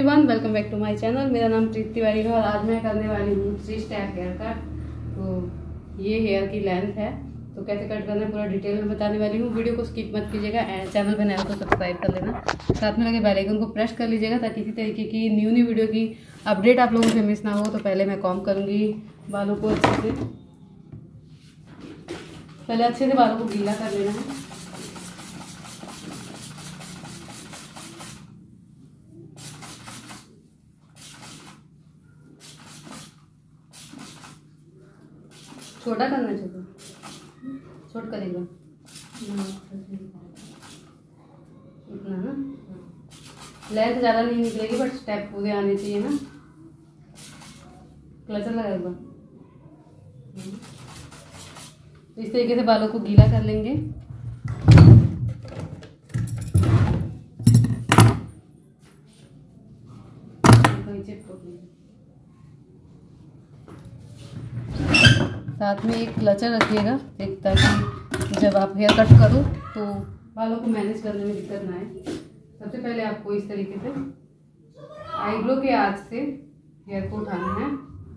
Everyone, welcome back to my channel. मेरा नाम प्रीति तिवारी है और आज मैं करने वाली हूँ 3 स्टेप हेयर कट। तो ये हेयर की लेंथ है, तो कैसे कट करना है पूरा डिटेल में बताने वाली हूँ। वीडियो को स्किप मत कीजिएगा एंड चैनल पर नया हो तो सब्सक्राइब कर लेना, साथ में लगे बेल आइकन को प्रेस कर लीजिएगा ताकि इसी तरीके की न्यू वीडियो की अपडेट आप लोगों से मिस ना हो। तो पहले मैं कॉम्ब करूँगी बालों को अच्छे से। पहले अच्छे से बालों को गीला कर लेना है। छोटा करना चाहिए, छोट करेगा इतना ना। लेंथ ज़्यादा नहीं निकलेगी बट स्टेप पूरे आने चाहिए ना। क्लचर लगाएगा तो इस तरीके से बालों को गीला कर लेंगे। साथ में एक क्लचर रखिएगा एक, ताकि जब आप हेयर कट करो तो बालों को मैनेज करने में दिक्कत ना आए। सबसे पहले आपको इस तरीके से आईब्रो के आर्च से हेयर को उठाना है।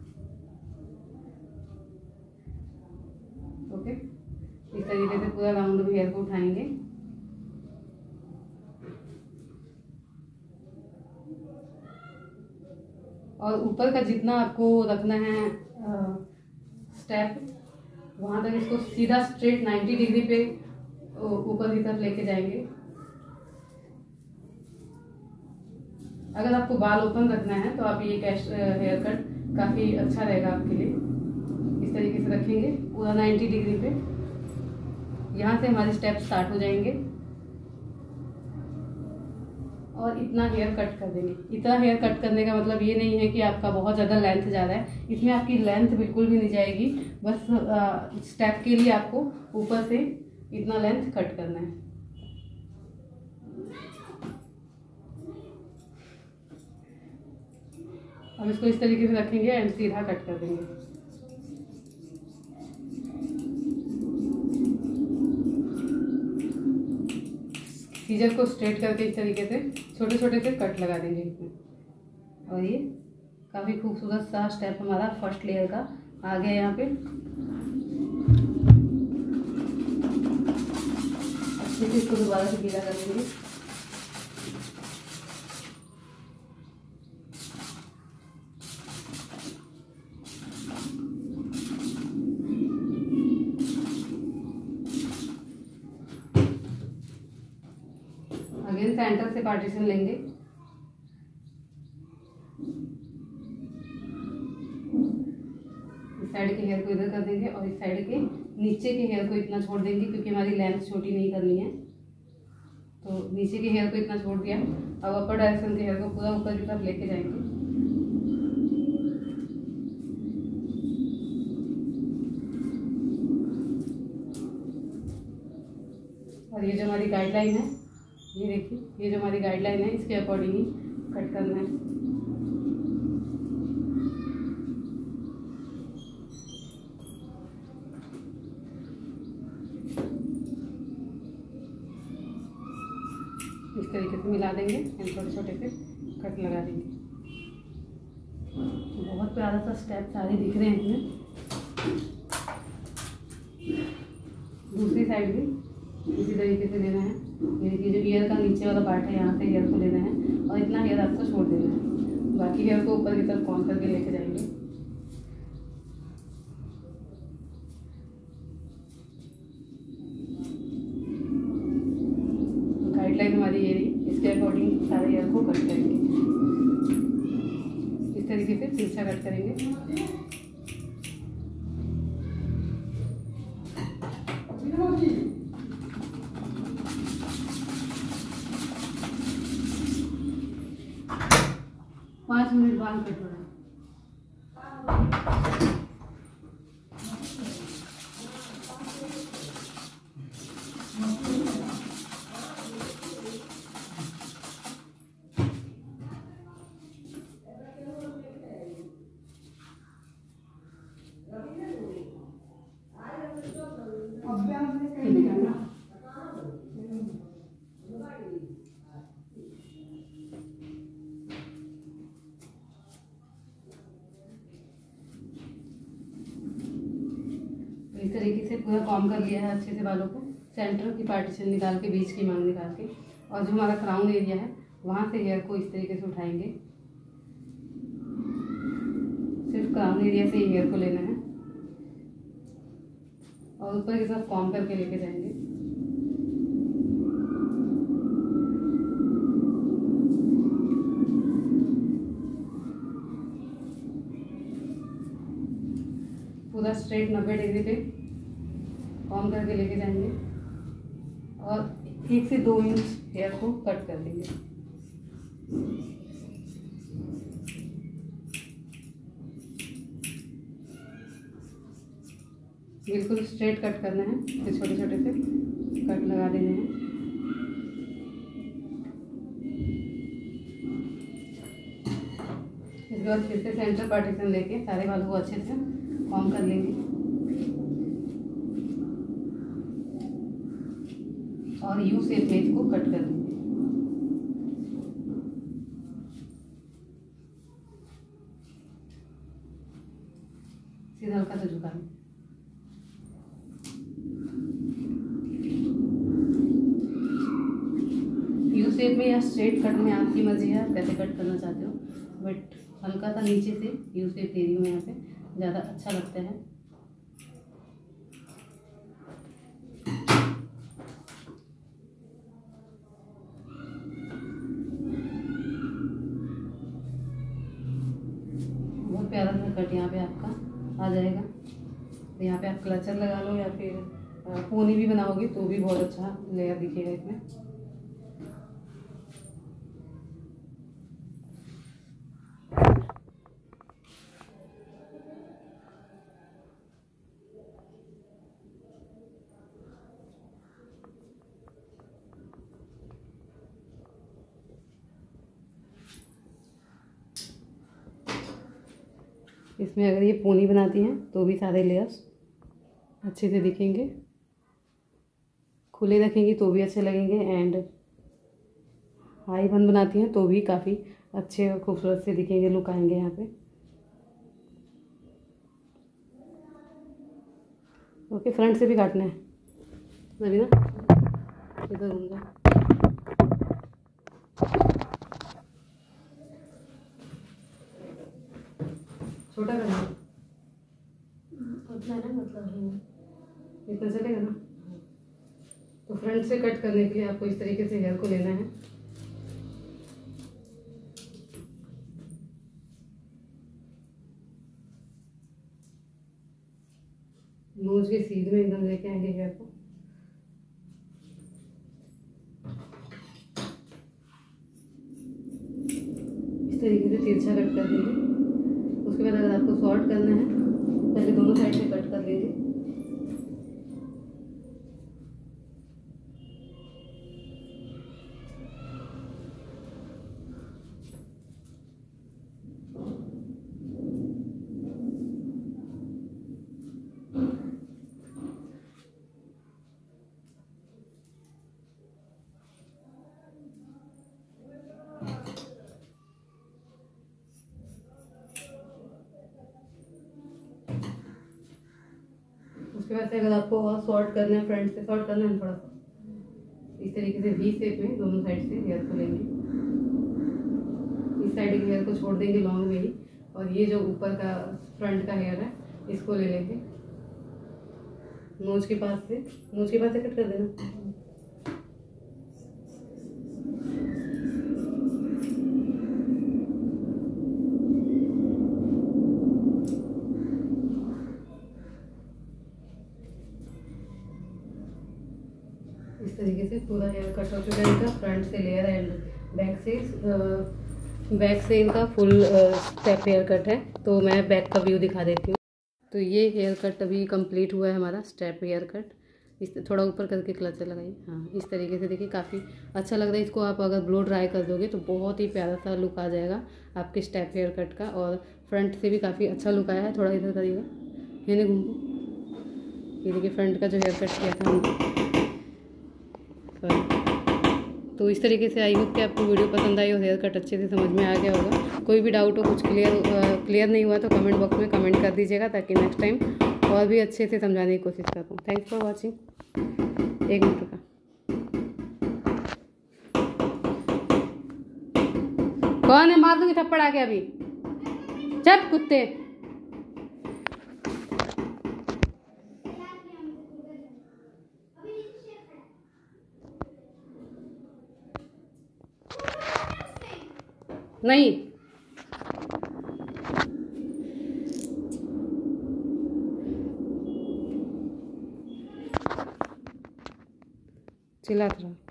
ओके, इस तरीके से पूरा राउंड में हेयर को उठाएंगे। और ऊपर का जितना आपको रखना है स्टेप, वहाँ तक इसको सीधा स्ट्रेट 90 डिग्री पे ऊपर की तरफ लेके जाएंगे। अगर आपको बाल ओपन रखना है तो आप ये कैश हेयर कट काफ़ी अच्छा रहेगा आपके लिए। इस तरीके से रखेंगे पूरा 90 डिग्री पे। यहाँ से हमारे स्टेप स्टार्ट हो जाएंगे और इतना हेयर कट कर देंगे। इतना हेयर कट करने का मतलब ये नहीं है कि आपका बहुत ज़्यादा लेंथ जा रहा है, इसमें आपकी लेंथ बिल्कुल भी नहीं जाएगी। बस स्टेप के लिए आपको ऊपर से इतना लेंथ कट करना है। अब इसको इस तरीके से रखेंगे एंड सीधा कट कर देंगे। सीजर को स्ट्रेट करके इस तरीके से छोटे छोटे से कट लगा देंगे इसमें। और ये काफ़ी खूबसूरत सा स्टेप हमारा फर्स्ट लेयर का आ गया यहाँ पे। अच्छे से इसको दोबारा से गीला कर देंगे। अगेन सेंटर से पार्टीशन लेंगे। इस साइड के हेयर को इधर कर देंगे और इस साइड के नीचे के हेयर को इतना छोड़ देंगे, क्योंकि हमारी लेंथ छोटी नहीं करनी है। तो नीचे के हेयर को इतना छोड़ दिया। अब अपर डायरेक्शन के हेयर को पूरा ऊपर की तरफ लेके जाएंगे। और ये जो हमारी गाइडलाइन है, ये देखिए, ये जो हमारी गाइडलाइन है इसके अकॉर्डिंग ही कट करना है। इस तरीके से मिला देंगे एंड छोटे छोटे से कट लगा देंगे। बहुत प्यारा सा स्टेप सारे दिख रहे हैं इसमें। दूसरी साइड भी इसी तरीके से लेना है। ये देखिए, जो ईयर का नीचे वाला पार्ट है यहाँ से हेयर को लेना है और इतना हेयर आपको छोड़ देना है। बाकी हेयर को ऊपर की तरफ कॉम करके लेके जाएंगे। गाइडलाइन हमारी ये रही, इसके अकॉर्डिंग सारे हेयर को कट करेंगे। इस तरीके से तिरछा कट करेंगे। पाँच मिनट बाल कट हो रहा है। इस तरीके से पूरा कॉम्ब कर लिया है अच्छे से बालों को, सेंटर की पार्टीशन निकाल के, बीच की मांग निकाल के, और जो हमारा क्राउन एरिया है वहाँ से हेयर को इस तरीके से उठाएंगे। सिर्फ क्राउन एरिया से ही हेयर को लेना है और ऊपर की तरफ कॉम्ब करके लेके जाएंगे। पूरा स्ट्रेट 90 डिग्री पे कॉम्ब करके लेके जाएंगे और 1 से 2 इंच हेयर को कट कर देंगे। बिल्कुल स्ट्रेट कट करना है, फिर छोटे छोटे से कट लगा देने हैं। इसके बाद फिर से सेंटर पार्टीशन लेके सारे बालों को अच्छे से कॉम्ब कर लेंगे और यू शेप में इसको कट कर देंगे। सीधा हल्का सा झुका लेंगे। यू शेप में या स्ट्रेट कट में आपकी मर्जी है, आप कैसे कट करना चाहते हो, बट हल्का सा नीचे से यू शेप दे रही हूँ यहाँ पे, ज़्यादा अच्छा लगता है। बहुत प्यारा सा कट यहाँ पे आपका आ जाएगा। तो यहाँ पे आप क्लचर लगा लो या फिर पोनी भी बनाओगे तो भी बहुत अच्छा लेयर दिखेगा इसमें। इसमें अगर ये पोनी बनाती हैं तो भी सारे लेयर्स अच्छे से दिखेंगे, खुले रखेंगी तो भी अच्छे लगेंगे, एंड हाई बन बनाती हैं तो भी काफ़ी अच्छे और खूबसूरत से दिखेंगे, लुक आएंगे यहाँ पे। ओके, फ्रंट से भी काटना है अभी ना, इधर घूम जाओ। छोटा करना उतना ना, मतलब इतना चलेगा ना। तो फ्रंट से कट करने के लिए आपको इस तरीके से हेयर को लेना है। नोज के सीध में एकदम लेके आएंगे हेयर को। इस तरीके से तिरछा कट कर देंगे। उसके बाद अगर आपको शॉर्ट करना है पहले दोनों साइड से कट कर लेंगे। उसके बाद से अगर आपको और शॉर्ट करना है, फ्रंट से शॉर्ट करना है थोड़ा सा, इस तरीके से वी शेप में दोनों साइड से हेयर को लेंगे। इस साइड के हेयर को छोड़ देंगे लॉन्ग में ही, और ये जो ऊपर का फ्रंट का हेयर है इसको ले लेंगे नोज के पास से कट कर देना। इस तरीके से पूरा हेयर कट हो चुका है इनका, फ्रंट से लेयर एंड बैक से इनका फुल स्टेप हेयर कट है। तो मैं बैक का व्यू दिखा देती हूँ। तो ये हेयर कट अभी कंप्लीट हुआ है हमारा स्टेप हेयर कट। इस थोड़ा ऊपर करके क्लचर लगाइए, हाँ इस तरीके से देखिए काफ़ी अच्छा लग रहा है। इसको आप अगर ब्लो ड्राई कर दोगे तो बहुत ही प्यारा सा लुक आ जाएगा आपके स्टेप हेयर कट का, और फ्रंट से भी काफ़ी अच्छा लुक आया है। थोड़ा इधर करिएगा, मैंने घूम, ये देखिए फ्रंट का जो हेयर कट किया था हमने। तो इस तरीके से आई होप कि आपको वीडियो पसंद आई और हेयर कट अच्छे से समझ में आ गया होगा। कोई भी डाउट हो, कुछ क्लियर नहीं हुआ तो कमेंट बॉक्स में कमेंट कर दीजिएगा, ताकि नेक्स्ट टाइम और भी अच्छे से समझाने की कोशिश कर रहा हूँ। Thanks for watching. 1 मिनट का कौन है? मार दूंगी थप्पड़ आके अभी। चल कुत्ते। नहीं चिल्लाता रहा।